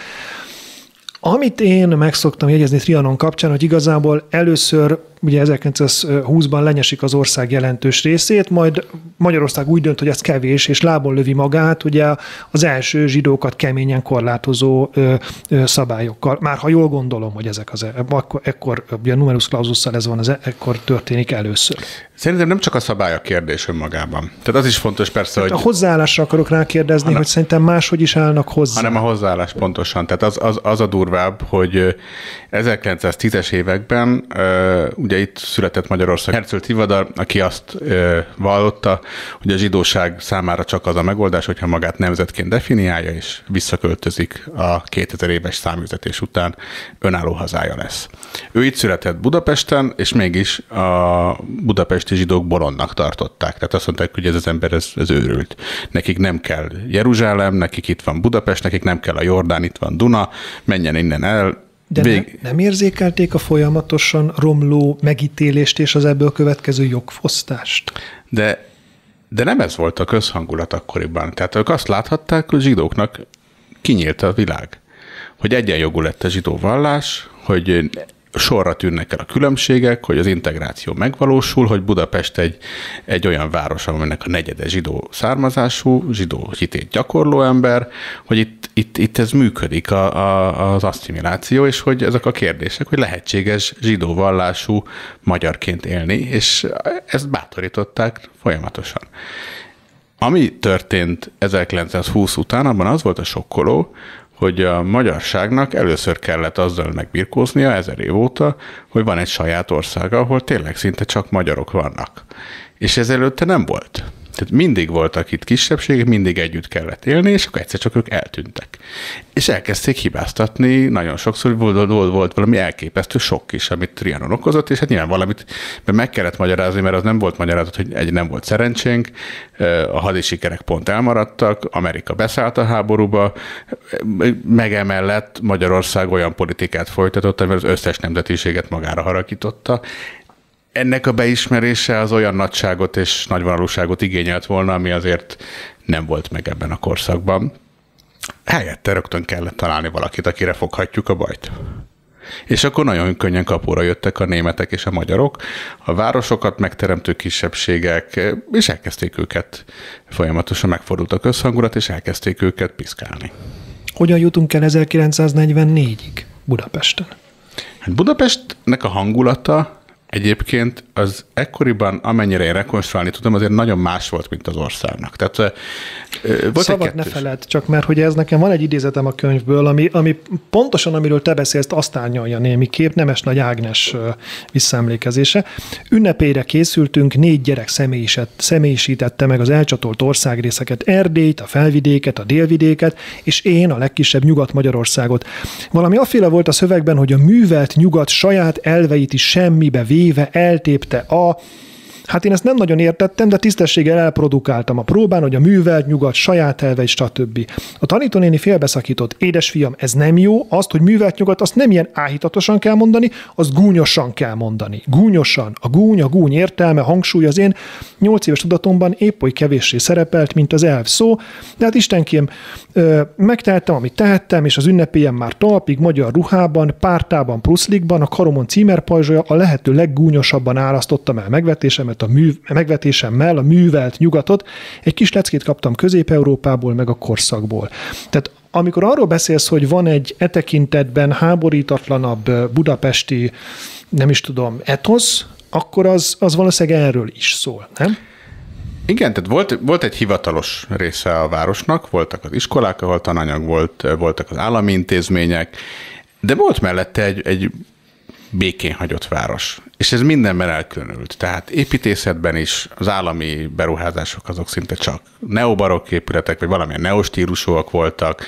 Amit én meg szoktam jegyezni Trianon kapcsán, hogy igazából először ugye ezerkilencszázhúszban lenyesik az ország jelentős részét, majd Magyarország úgy dönt, hogy ez kevés, és lábon lövi magát ugye az első zsidókat keményen korlátozó ö, ö, szabályokkal. Már ha jól gondolom, hogy ezek az, akkor, ekkor ugye a numerus claususszal ez van, az, ekkor történik először. Szerintem nem csak a szabály a kérdés önmagában. Tehát az is fontos persze, tehát hogy... A hozzáállásra akarok rákérdezni, hanem, hogy szerintem máshogy is állnak hozzá. Hanem a hozzáállás pontosan. Tehát az, az, az a durvább, hogy ezerkilencszáztízes években ugye itt született Magyarország. Herzl Tivadar, aki azt vallotta, hogy a zsidóság számára csak az a megoldás, hogyha magát nemzetként definiálja, és visszaköltözik a kétezer éves száműzetés után, önálló hazája lesz. Ő itt született Budapesten, és mégis a budapesti zsidók bolondnak tartották. Tehát azt mondták, hogy ez az ember, ez, ez őrült. Nekik nem kell Jeruzsálem, nekik itt van Budapest, nekik nem kell a Jordán, itt van Duna, menjen innen el. De Vég... ne, nem érzékelték a folyamatosan romló megítélést és az ebből következő jogfosztást? De, de nem ez volt a közhangulat akkoriban. Tehát ők azt láthatták, hogy zsidóknak kinyílt a világ. Hogy egyenjogú lett a zsidó vallás, hogy sorra tűnnek el a különbségek, hogy az integráció megvalósul, hogy Budapest egy, egy olyan város, aminek a negyede zsidó származású, zsidó hitét gyakorló ember, hogy itt, itt, itt ez működik a, a, az asszimiláció, és hogy ezek a kérdések, hogy lehetséges zsidó vallású magyarként élni, és ezt bátorították folyamatosan. Ami történt ezerkilencszázhúsz után, abban az volt a sokkoló, hogy a magyarságnak először kellett azzal megbirkóznia ezer év óta, hogy van egy saját országa, ahol tényleg szinte csak magyarok vannak. És ez előtte nem volt. Tehát mindig voltak itt kisebbségek, mindig együtt kellett élni, és akkor egyszer csak ők eltűntek. És elkezdték hibáztatni, nagyon sokszor volt, volt, volt valami elképesztő sok is, amit Trianon okozott, és hát nyilván valamit meg kellett magyarázni, mert az nem volt magyarázat, hogy egy nem volt szerencsénk, a hadisikerek pont elmaradtak, Amerika beszállt a háborúba, meg emellett Magyarország olyan politikát folytatott, amivel az összes nemzetiséget magára haragította. Ennek a beismerése az olyan nagyságot és nagyvonalúságot igényelt volna, ami azért nem volt meg ebben a korszakban. Helyette rögtön kellett találni valakit, akire foghatjuk a bajt. És akkor nagyon könnyen kapóra jöttek a németek és a magyarok, a városokat megteremtő kisebbségek, és elkezdték őket, folyamatosan megfordult a közhangulat, és elkezdték őket piszkálni. Hogyan jutunk el ezerkilencszáznegyvennégyig Budapesten? Hát Budapestnek a hangulata egyébként az ekkoriban, amennyire én rekonstruálni tudom, azért nagyon más volt, mint az országnak. Tehát volt szabad ne feled, csak mert hogy ez nekem van egy idézetem a könyvből, ami, ami pontosan, amiről te beszélsz, azt árnyalja némi kép, Nemes Nagy Ágnes visszaemlékezése. Ünnepére készültünk, négy gyerek személyisítette meg az elcsatolt országrészeket, Erdélyt, a Felvidéket, a Délvidéket, és én a legkisebb Nyugat-Magyarországot. Valami afféle volt a szövegben, hogy a művelt nyugat saját elveit is semmibe véve eltépte a... Hát én ezt nem nagyon értettem, de tisztességgel elprodukáltam a próbán, hogy a művelt nyugat, saját elve, stb. A tanítónéni félbeszakított, édesfiam, ez nem jó, azt, hogy művelt nyugat, azt nem ilyen áhítatosan kell mondani, azt gúnyosan kell mondani. Gúnyosan. A gúny, a gúny értelme, hangsúly az én nyolc éves tudatomban épp oly kevéssé szerepelt, mint az elv szó, de hát Istenkém, megtehettem, amit tehettem, és az ünnepélyen már talpig magyar ruhában, pártában, pluszlikban, a karomon címerpajzsolya a lehető leggúnyosabban árasztottam el megvetésemet, a mű, megvetésemmel a művelt nyugatot, egy kis leckét kaptam Közép-Európából, meg a korszakból. Tehát amikor arról beszélsz, hogy van egy e tekintetben háborítatlanabb budapesti, nem is tudom, etosz, akkor az, az valószínűleg erről is szól, nem? Igen, tehát volt, volt egy hivatalos része a városnak, voltak az iskolák, ahol tananyag volt, voltak az állami intézmények, de volt mellette egy, egy békén hagyott város. És ez mindenben elkülönült. Tehát építészetben is az állami beruházások azok szinte csak neobarokk épületek, vagy valamilyen neostílusúak voltak.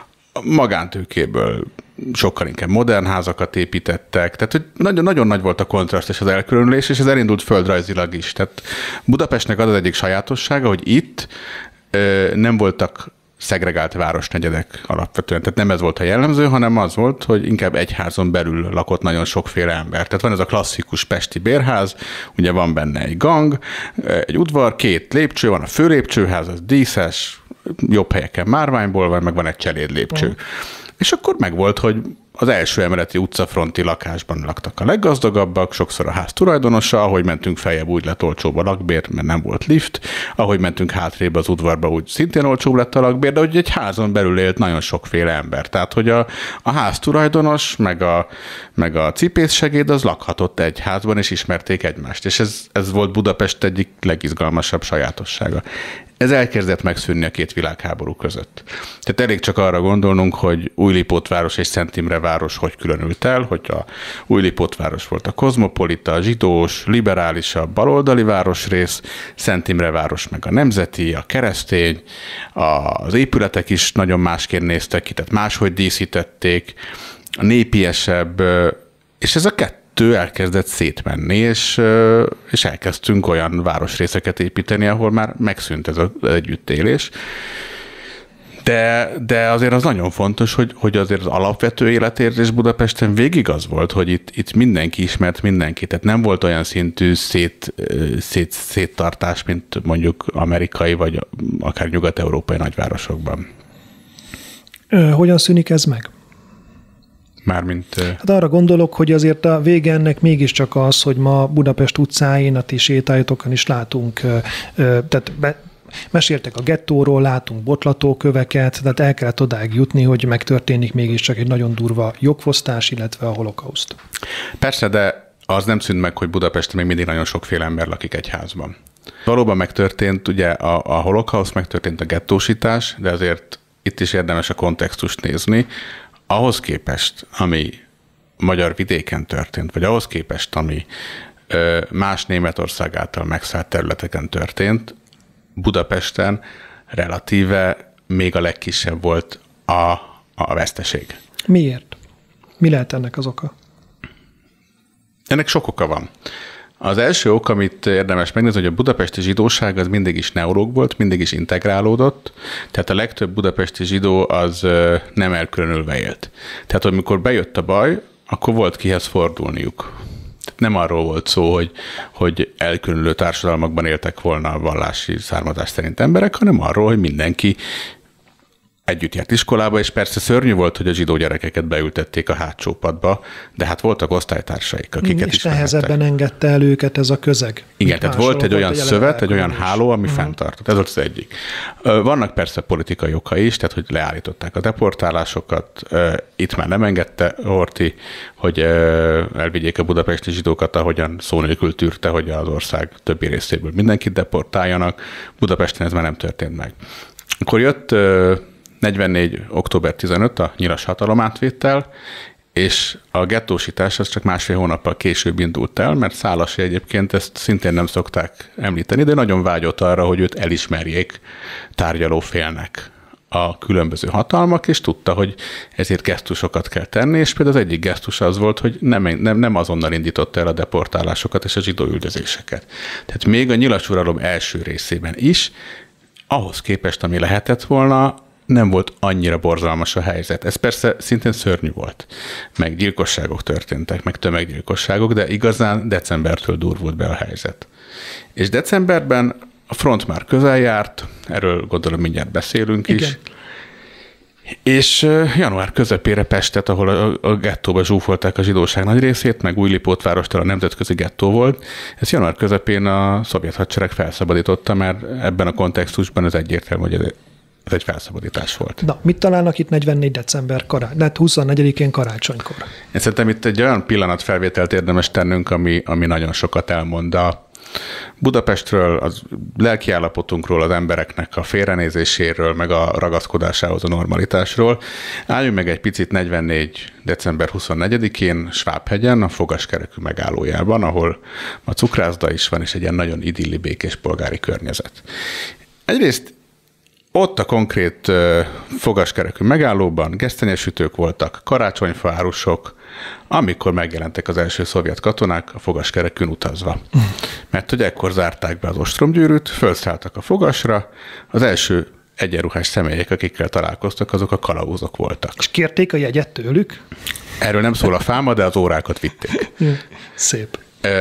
Magántőkéből sokkal inkább modern házakat építettek. Tehát hogy nagyon, nagyon nagy volt a kontraszt és az elkülönülés, és ez elindult földrajzilag is. Tehát Budapestnek az az egyik sajátossága, hogy itt ö, nem voltak szegregált városnegyedek alapvetően. Tehát nem ez volt a jellemző, hanem az volt, hogy inkább egy házon belül lakott nagyon sokféle ember. Tehát van ez a klasszikus pesti bérház, ugye van benne egy gang, egy udvar, két lépcső, van a főlépcsőház, az díszes, jobb helyeken márványból van, meg van egy cseléd lépcső. Mm. És akkor megvolt, hogy az első emeleti utcafronti lakásban laktak a leggazdagabbak, sokszor a ház tulajdonosa, ahogy mentünk feljebb, úgy lett olcsóbb a lakbér, mert nem volt lift, ahogy mentünk hátrébb az udvarba, úgy szintén olcsóbb lett a lakbér, de hogy egy házon belül élt nagyon sokféle ember. Tehát, hogy a, a ház tulajdonos, meg a, meg a cipészsegéd az lakhatott egy házban, és ismerték egymást. És ez, ez volt Budapest egyik legizgalmasabb sajátossága. Ez elkezdett megszűnni a két világháború között. Tehát elég csak arra gondolnunk, hogy Újlipótváros és Szent Imre város hogy különült el, hogy a Újlipótváros volt a kozmopolita, zsidós, liberálisabb, baloldali városrész, Szent Imre város meg a nemzeti, a keresztény, az épületek is nagyon másként néztek ki, tehát máshogy díszítették, a népiesebb, és ez a kettő elkezdett szétmenni, és, és elkezdtünk olyan városrészeket építeni, ahol már megszűnt ez az együttélés. De, de azért az nagyon fontos, hogy, hogy azért az alapvető életérzés Budapesten végig az volt, hogy itt, itt mindenki ismert mindenkit. Tehát nem volt olyan szintű szét, szét, széttartás, mint mondjuk amerikai vagy akár nyugat-európai nagyvárosokban. Hogyan szűnik ez meg? Mármint... Hát arra gondolok, hogy azért a vége ennek mégiscsak az, hogy ma Budapest utcáin, a ti sétájatokon is látunk, tehát be, meséltek a gettóról, látunk botlatóköveket, tehát el kellett odáig jutni, hogy megtörténik mégiscsak egy nagyon durva jogfosztás, illetve a holokauszt. Persze, de az nem szűnt meg, hogy Budapesten még mindig nagyon sokféle ember lakik egy házban. Valóban megtörtént, ugye a, a holokauszt, megtörtént a gettósítás, de azért itt is érdemes a kontextust nézni. Ahhoz képest, ami magyar vidéken történt, vagy ahhoz képest, ami más Németország által megszállt területeken történt, Budapesten relatíve még a legkisebb volt a, a veszteség. Miért? Mi lehet ennek az oka? Ennek sok oka van. Az első ok, amit érdemes megnézni, hogy a budapesti zsidóság az mindig is neológ volt, mindig is integrálódott, tehát a legtöbb budapesti zsidó az nem elkülönülve élt. Tehát amikor bejött a baj, akkor volt kihez fordulniuk. Tehát nem arról volt szó, hogy, hogy elkülönülő társadalmakban éltek volna a vallási származás szerint emberek, hanem arról, hogy mindenki együtt járt iskolába, és persze szörnyű volt, hogy a zsidó gyerekeket beültették a hátsó padba, de hát voltak osztálytársaik, akiket és ismerhettek. nehezebben engedte el őket ez a közeg. Igen, tehát volt egy olyan szövet, egy olyan háló, ami uh-huh. fenntartott. Ez volt az egyik. Vannak persze politikai okai is, tehát hogy leállították a deportálásokat. Itt már nem engedte Horthy, hogy elvigyék a budapesti zsidókat, ahogyan szó nélkül tűrte, hogy az ország többi részéből mindenkit deportáljanak. Budapesten ez már nem történt meg. Akkor jött negyvennégy október tizenötödike a nyilas hatalomátvétel, és a gettósítás az csak másfél hónappal később indult el, mert Szálasi egyébként ezt szintén nem szokták említeni, de nagyon vágyott arra, hogy őt elismerjék tárgyalófélnek a különböző hatalmak, és tudta, hogy ezért gesztusokat kell tenni, és például az egyik gesztus az volt, hogy nem, nem, nem azonnal indította el a deportálásokat és a zsidó üldözéseket. Tehát még a nyilas uralom első részében is, ahhoz képest, ami lehetett volna, nem volt annyira borzalmas a helyzet. Ez persze szintén szörnyű volt. Meg gyilkosságok történtek, meg tömeggyilkosságok, de igazán decembertől durvult be a helyzet. És decemberben a front már közel járt, erről gondolom mindjárt beszélünk Igen. is, és január közepére Pestet, ahol a, a gettóba zsúfolták a zsidóság nagy részét, meg Újlipótvárostól a nemzetközi gettó volt, ez január közepén a szovjet hadsereg felszabadította, mert ebben a kontextusban ez egyértelmű, hogy ez Ez egy felszabadítás volt. Na, mit találnak itt negyvennégy december karácsony, de huszonnegyedikén karácsonykor? Én szerintem itt egy olyan pillanatfelvételt érdemes tennünk, ami, ami nagyon sokat elmond a Budapestről, az lelkiállapotunkról, az embereknek a félrenézéséről, meg a ragaszkodásához, a normalitásról. Álljunk meg egy picit negyvennégy december huszonnegyedikén Svábhegyen, a fogaskerekű megállójában, ahol a cukrászda is van, és egy ilyen nagyon idilli, békés polgári környezet. Egyrészt ott a konkrét uh, fogaskerekű megállóban gesztenyesütők voltak, karácsonyfa árusok, amikor megjelentek az első szovjet katonák a fogaskerekűn utazva. Mert hogy ekkor zárták be az ostromgyűrűt, felszálltak a fogasra, az első egyenruhás személyek, akikkel találkoztak, azok a kalauzok voltak. És kérték a jegyet tőlük? Erről nem szól a fáma, de az órákat vitték. Szép.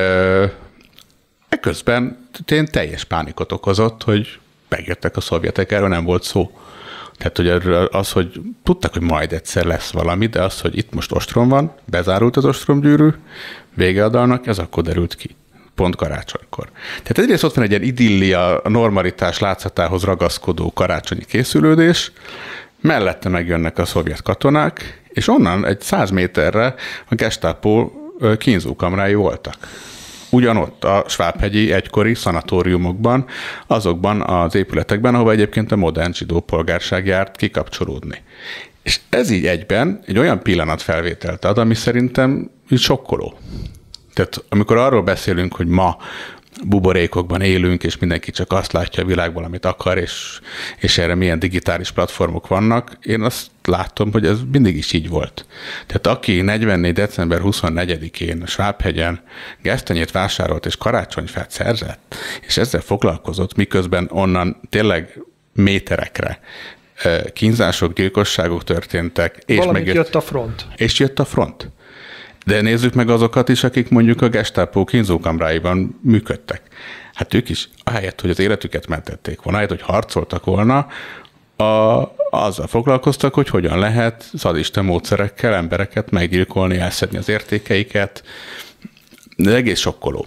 Ekközben én teljes pánikot okozott, hogy megjöttek a szovjetek, erről nem volt szó. Tehát hogy az, hogy tudtak, hogy majd egyszer lesz valami, de az, hogy itt most ostrom van, bezárult az ostromgyűrű, vége a dalnak, ez akkor derült ki. Pont karácsonykor. Tehát egyrészt ott van egy ilyen idillia, a normalitás látszatához ragaszkodó karácsonyi készülődés, mellette megjönnek a szovjet katonák, és onnan egy száz méterre a Gestapo kínzókamrái voltak. Ugyanott a svábhegyi egykori szanatóriumokban, azokban az épületekben, ahova egyébként a modern zsidó polgárság járt kikapcsolódni. És ez így egyben egy olyan pillanatfelvételt ad, ami szerintem sokkoló. Tehát amikor arról beszélünk, hogy ma buborékokban élünk, és mindenki csak azt látja a világból, amit akar, és, és erre milyen digitális platformok vannak, én azt látom, hogy ez mindig is így volt. Tehát aki negyvennégy december huszonnegyedikén a Svábhegyen gesztenyét vásárolt és karácsonyfát szerzett, és ezzel foglalkozott, miközben onnan tényleg méterekre kínzások, gyilkosságok történtek. És Valamint megjött, jött a front. És jött a front. De nézzük meg azokat is, akik mondjuk a Gestapo kínzókamráiban működtek. Hát ők is, ahelyett, hogy az életüket mentették volna, ahelyett, hogy harcoltak volna, a, azzal foglalkoztak, hogy hogyan lehet szadista módszerekkel embereket meggyilkolni, elszedni az értékeiket. De egész sokkoló.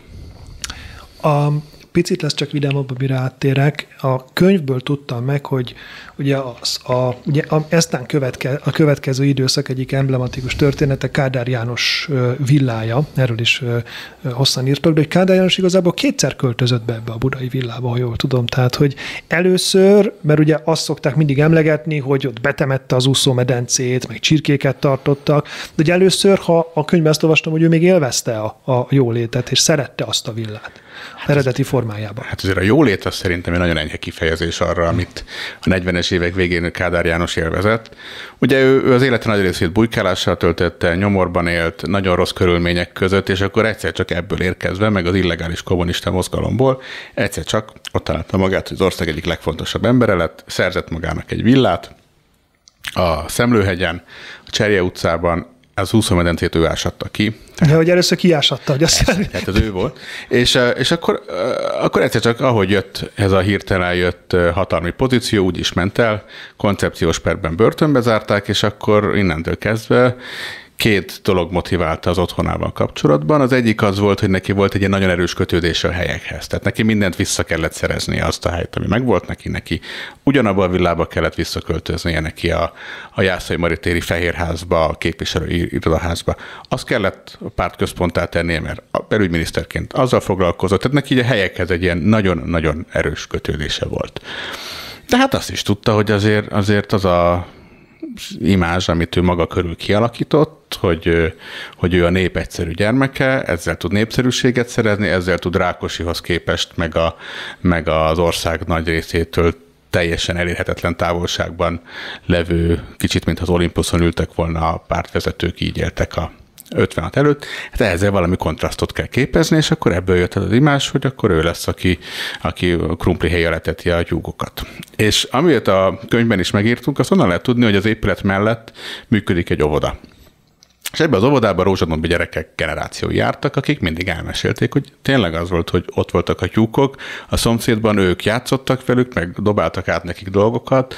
A picit lesz csak vidámabb, amire áttérek. A könyvből tudtam meg, hogy ugye, az, a, ugye a, eztán követke, a következő időszak egyik emblematikus története Kádár János villája, erről is hosszan írtak, de hogy Kádár János igazából kétszer költözött be ebbe a budai villába, ha jól tudom. Tehát, hogy először, mert ugye azt szokták mindig emlegetni, hogy ott betemette az úszómedencét, meg csirkéket tartottak, de ugye először, ha a könyvben azt olvastam, hogy ő még élvezte a, a jólétet, és szerette azt a villát. hát eredeti formájában. Hát azért a jólét az szerintem egy nagyon enyhe kifejezés arra, amit a negyvenes évek végén Kádár János élvezett. Ugye ő, ő az élete nagy részét bujkálással töltötte, nyomorban élt, nagyon rossz körülmények között, és akkor egyszer csak ebből érkezve, meg az illegális kommunista mozgalomból, egyszer csak ott találta magát, hogy az ország egyik legfontosabb embere lett, szerzett magának egy villát a Szemlőhegyen, a Cserje utcában, az úszómedencét ő ásatta ki. Ja, hogy először kiásatta, hogy azt kell. Tehát az ő volt. És, és akkor, akkor egyszer csak, ahogy jött ez a hirtelen jött hatalmi pozíció, úgy is ment el, koncepciós perben börtönbe zárták, és akkor innentől kezdve két dolog motiválta az otthonával kapcsolatban. Az egyik az volt, hogy neki volt egy ilyen nagyon erős kötődése a helyekhez. Tehát neki mindent vissza kellett szerezni, azt a helyet, ami megvolt neki, neki ugyanabban a villába kellett visszaköltöznie neki a, a Jászai Maritéri Fehérházba, a képviselői irodaházba. Azt kellett a párt központtá tennie, mert a belügyminiszterként azzal foglalkozott. Tehát neki a helyekhez egy ilyen nagyon-nagyon erős kötődése volt. De hát azt is tudta, hogy azért, azért az a imázs, amit ő maga körül kialakított, hogy, hogy ő a nép egyszerű gyermeke, ezzel tud népszerűséget szerezni, ezzel tud Rákosihoz képest, meg, a, meg az ország nagy részétől teljesen elérhetetlen távolságban levő, kicsit mint az Olimpuszon ültek volna a pártvezetők, így éltek a ötvenhat előtt, hát ezzel valami kontrasztot kell képezni, és akkor ebből jött az imázs, hogy akkor ő lesz, aki, aki a krumpli helye leteti a tyúkokat. És amiért a könyvben is megírtunk, azt onnan lehet tudni, hogy az épület mellett működik egy óvoda. És ebben az óvodában rózsadombi gyerekek generációi jártak, akik mindig elmesélték, hogy tényleg az volt, hogy ott voltak a tyúkok, a szomszédban ők játszottak velük, meg dobáltak át nekik dolgokat,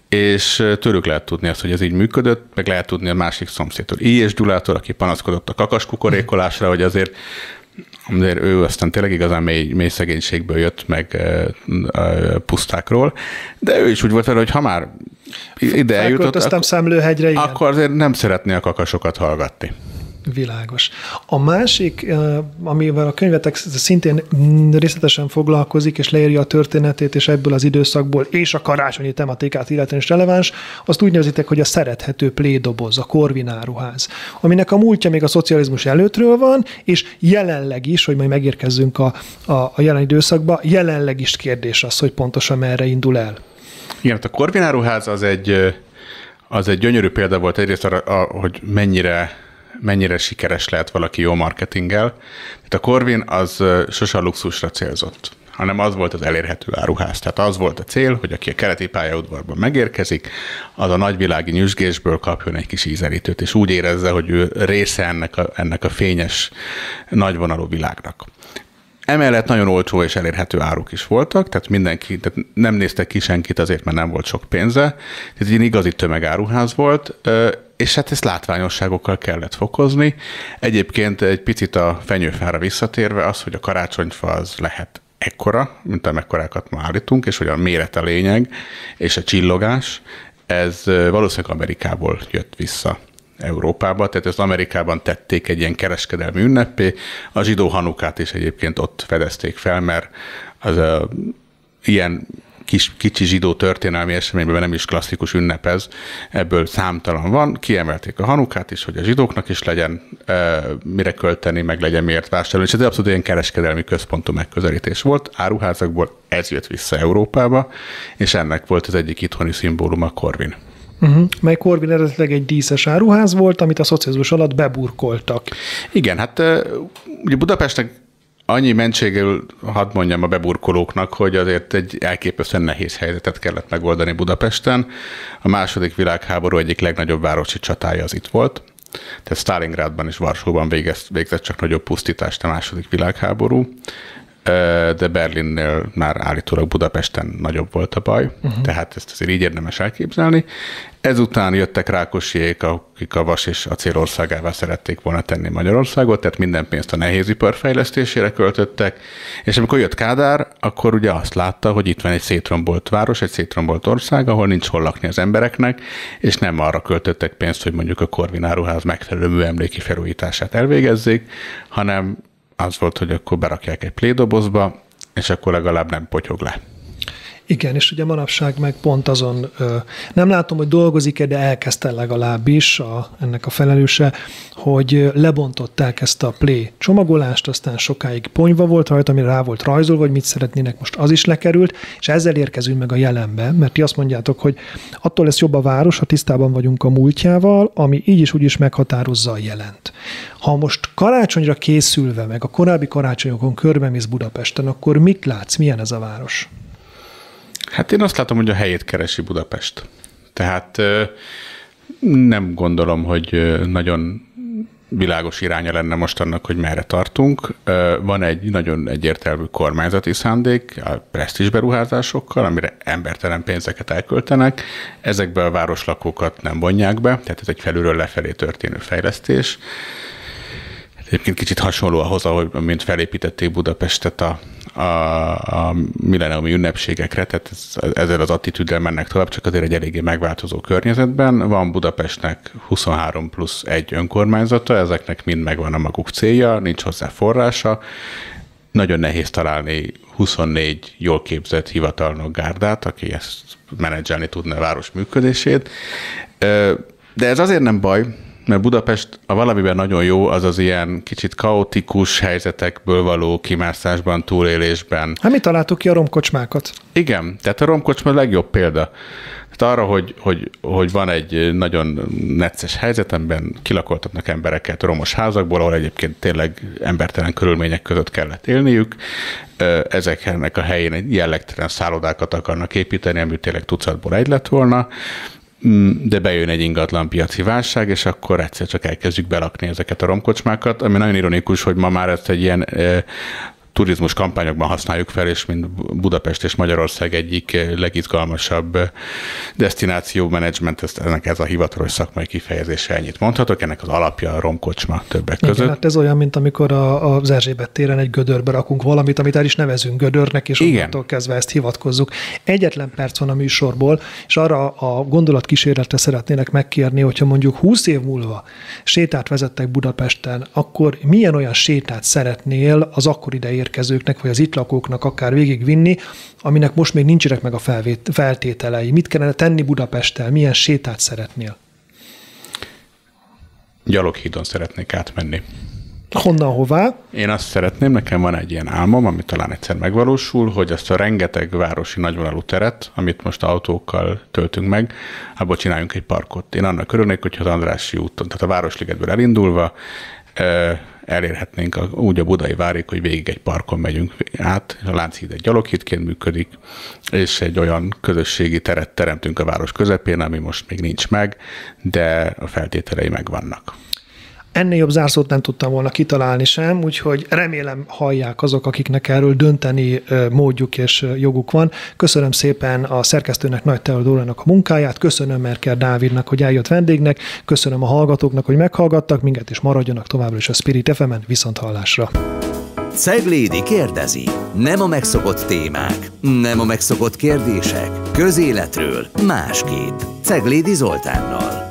és tőlük lehet tudni azt, hogy ez így működött, meg lehet tudni a másik szomszédtól. I. és Gyulától, aki panaszkodott a kakaskukorékolásra, hogy azért, azért ő aztán tényleg igazán mély, mély szegénységből jött, meg e, e, pusztákról, de ő is úgy volt vele, hogy ha már ide eljutott, akkor, Szemlőhegyre, igen. akkor azért nem szeretné a kakasokat hallgatni. Világos. A másik, amivel a könyvetek szintén részletesen foglalkozik, és leírja a történetét, és ebből az időszakból, és a karácsonyi tematikát illetően is releváns, azt úgy nevezitek, hogy a szerethető plédoboz, a Korvin áruház, aminek a múltja még a szocializmus előttről van, és jelenleg is, hogy majd megérkezzünk a, a, a jelen időszakba, jelenleg is kérdés az, hogy pontosan merre indul el. Igen, a Korvin áruház az egy, az egy gyönyörű példa volt egyrészt arra, hogy mennyire mennyire sikeres lehet valaki jó marketinggel. Tehát a Korvin az sosem luxusra célzott, hanem az volt az elérhető áruház. Tehát az volt a cél, hogy aki a keleti pályaudvarban megérkezik, az a nagyvilági nyüzsgésből kapjon egy kis ízelítőt, és úgy érezze, hogy ő része ennek a, ennek a fényes, nagyvonalú világnak. Emellett nagyon olcsó és elérhető áruk is voltak, tehát mindenki, tehát nem néztek ki senkit azért, mert nem volt sok pénze. Ez egy igazi tömegáruház volt, és hát ezt látványosságokkal kellett fokozni. Egyébként egy picit a fenyőfára visszatérve az, hogy a karácsonyfa az lehet ekkora, mint amekkorákat ma állítunk, és hogy a méret a lényeg, és a csillogás, ez valószínűleg Amerikából jött vissza Európába, tehát ezt Amerikában tették egy ilyen kereskedelmi ünnepé, a zsidó Hanukát is egyébként ott fedezték fel, mert az a, ilyen kis, kicsi zsidó történelmi eseményben nem is klasszikus ünnep ez, ebből számtalan van, kiemelték a Hanukát is, hogy a zsidóknak is legyen e, mire költeni, meg legyen miért vásárolni, és ez abszolút ilyen kereskedelmi központú megközelítés volt, áruházakból ez jött vissza Európába, és ennek volt az egyik itthoni szimbóluma a Korvin. Uh-huh. Mely Korvin eredetileg egy díszes áruház volt, amit a szocializmus alatt beburkoltak. Igen, hát ugye Budapestnek annyi mentségül, hadd mondjam a beburkolóknak, hogy azért egy elképesztően nehéz helyzetet kellett megoldani Budapesten. A második világháború egyik legnagyobb városi csatája az itt volt. Tehát Stalingrádban és Varsóban végez, végzett csak nagyobb pusztítást a második világháború, de Berlinnél már állítólag Budapesten nagyobb volt a baj, uh-huh. Tehát ezt azért így érdemes elképzelni. Ezután jöttek Rákosiék, akik a vas és acél országává szerették volna tenni Magyarországot, tehát minden pénzt a nehézipar fejlesztésére költöttek, és amikor jött Kádár, akkor ugye azt látta, hogy itt van egy szétrombolt város, egy szétrombolt ország, ahol nincs hol lakni az embereknek, és nem arra költöttek pénzt, hogy mondjuk a Korvin áruház megfelelő műemléki felújítását elvégezzék, hanem az volt, hogy akkor berakják egy plédobozba, és akkor legalább nem potyog le. Igen, és ugye manapság meg pont azon, nem látom, hogy dolgozik-e, de elkezdte legalábbis a, ennek a felelőse, hogy lebontották ezt a Play csomagolást, aztán sokáig ponyva volt rajta, amire rá volt rajzolva, hogy mit szeretnének, most az is lekerült, és ezzel érkezünk meg a jelenbe, mert ti azt mondjátok, hogy attól lesz jobb a város, ha tisztában vagyunk a múltjával, ami így is úgy is meghatározza a jelent. Ha most karácsonyra készülve, meg a korábbi karácsonyokon körbemész Budapesten, akkor mit látsz, milyen ez a város? Hát én azt látom, hogy a helyét keresi Budapest. Tehát nem gondolom, hogy nagyon világos iránya lenne most annak, hogy merre tartunk. Van egy nagyon egyértelmű kormányzati szándék a presztízs beruházásokkal, amire embertelen pénzeket elköltenek. Ezekbe a városlakókat nem vonják be, tehát ez egy felülről lefelé történő fejlesztés. Egyébként kicsit hasonló ahhoz, ahogy, mint felépítették Budapestet a, a, a milleniumi ünnepségekre, tehát ez, ezzel az attitűddel mennek tovább, csak azért egy eléggé megváltozó környezetben. Van Budapestnek huszonhárom plusz egy önkormányzata, ezeknek mind megvan a maguk célja, nincs hozzá forrása. Nagyon nehéz találni huszonnégy jól képzett hivatalnok gárdát, aki ezt menedzselni tudna a város működését. De ez azért nem baj, mert Budapest a valamiben nagyon jó, az az ilyen kicsit kaotikus helyzetekből való kimászásban, túlélésben. Hát mi találtuk ki a romkocsmákat? Igen, tehát a romkocsma a legjobb példa. Tehát arra, hogy, hogy, hogy van egy nagyon necces helyzet, amiben kilakoltatnak embereket romos házakból, ahol egyébként tényleg embertelen körülmények között kellett élniük. Ezeknek a helyén egy jellegtelen szállodákat akarnak építeni, ami tényleg tucatból egy lett volna. De bejön egy ingatlan piaci válság, és akkor egyszer csak elkezdjük belakni ezeket a romkocsmákat, ami nagyon ironikus, hogy ma már ezt egy ilyen e, turizmus kampányokban használjuk fel, és mint Budapest és Magyarország egyik legizgalmasabb desztináció menedzsment, ennek ez a hivatalos szakmai kifejezése, ennyit mondhatok, ennek az alapja a romkocsma többek között. Igen, hát ez olyan, mint amikor a, az Erzsébet téren egy gödörbe rakunk valamit, amit el is nevezünk gödörnek, és onnantól kezdve ezt hivatkozzuk. Egyetlen perc van a műsorból, és arra a gondolatkísérletre szeretnének megkérni, hogyha mondjuk húsz év múlva sétát vezettek Budapesten, akkor milyen olyan sétát szeretnél az akkor ide érkezőknek, vagy az itt lakóknak akár végigvinni, aminek most még nincsenek meg a felvét, feltételei. Mit kellene tenni Budapesttel? Milyen sétát szeretnél? Gyaloghídon szeretnék átmenni. Honnan, hová? Én azt szeretném, nekem van egy ilyen álmom, ami talán egyszer megvalósul, hogy azt a rengeteg városi nagyvonalú teret, amit most autókkal töltünk meg, abból csináljunk egy parkot. Én annak örülnék, hogyha az Andrássy úton, tehát a Városligetből elindulva, elérhetnénk a, úgy a budai várig, hogy végig egy parkon megyünk át, a Lánchíd egy gyaloghídként működik, és egy olyan közösségi teret teremtünk a város közepén, ami most még nincs meg, de a feltételei megvannak. Ennél jobb zárszót nem tudtam volna kitalálni sem, úgyhogy remélem hallják azok, akiknek erről dönteni módjuk és joguk van. Köszönöm szépen a szerkesztőnek, Nagy Teodórának a munkáját, köszönöm Merker Dávidnak, hogy eljött vendégnek, köszönöm a hallgatóknak, hogy meghallgattak minket, és maradjanak továbbra is a Spirit ef emen, viszont hallásra. Ceglédi kérdezi. Nem a megszokott témák, nem a megszokott kérdések, közéletről másképp. Ceglédi Zoltánnal.